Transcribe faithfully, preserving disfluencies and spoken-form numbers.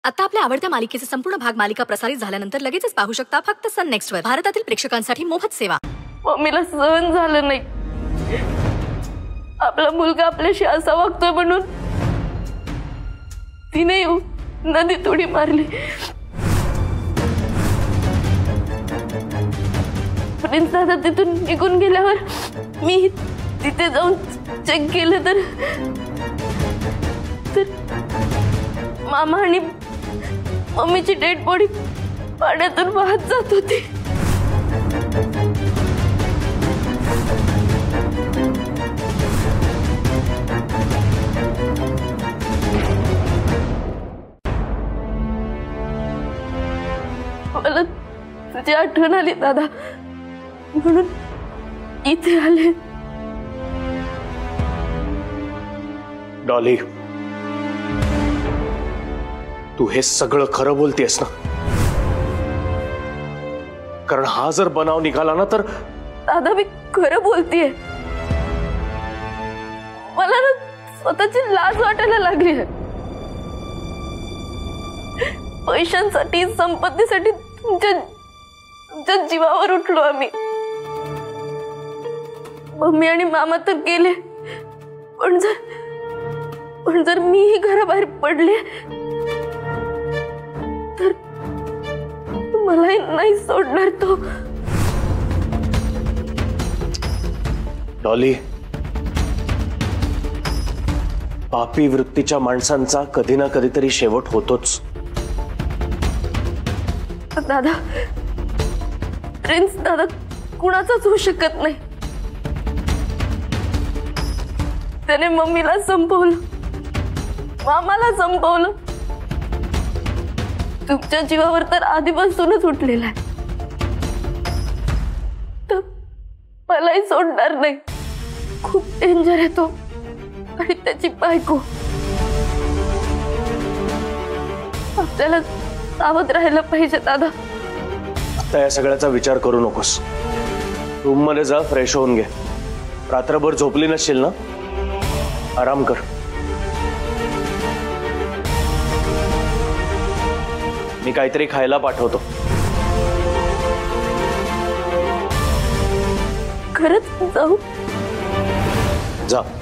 आता आपल्या आवडत्या मालिकेचे संपूर्ण भाग मालिका प्रसारित झाल्यानंतर लगेचच पाहू शकता फक्त सन नेक्स्ट वर। भारतातील प्रेक्षकांसाठी मोफत सेवा। मम्मीला सहन झालं नाही, आपला मुलगा आपल्याशी असा वागतोय म्हणून तिने येऊ नदीत उडी मारली। प्रिन्स दादा तिथून निघून गेल्यावर मी तिथे जाऊन चेक केलं तर तर मामा आणि मम्मीची डेड बॉडी पाण्यातून वाहत जात होती। मला तुझी आठवण आली दादा, म्हणून इथे आले। डॉली, तू हे सगळं खरं बोलतेस ना? कारण हा जर बनाव निघाला ना तर दादा मी खरं बोलतेय। मला ना स्वतःची लाज वाटायला लागली आहे। पैशांसाठी संपत्तीसाठी तुमच्या तुमच्या जीवावर उठलो आम्ही। मम्मी आणि मामा तर गेले, पण जर पण जर मीही घराबाहेर पडले तर मलाही नाही सोडणार तो। डॉली, पापी वृत्तीच्या माणसांचा कधी ना कधीतरी शेवट होतोच। दादा, प्रिन्स दादा कुणाचाच होऊ शकत नाही। त्याने मम्मीला संपवलं, मामाला संपवलं, तुमच्या जीवावर तर आधीपासूनच उठलेला आहे। तर मलाही सोडणार नाही। खूप डेंजर आहे तो आणि त्याची बायको। आपल्याला सावध राहायला पाहिजे दादा। आता या सगळ्याचा विचार करू नकोस। रूम मध्ये जा, फ्रेश होऊन घे। रात्रभर झोपली नसशील ना? आराम कर। मी काहीतरी खायला पाठवतो। खरंच जाऊ? जा।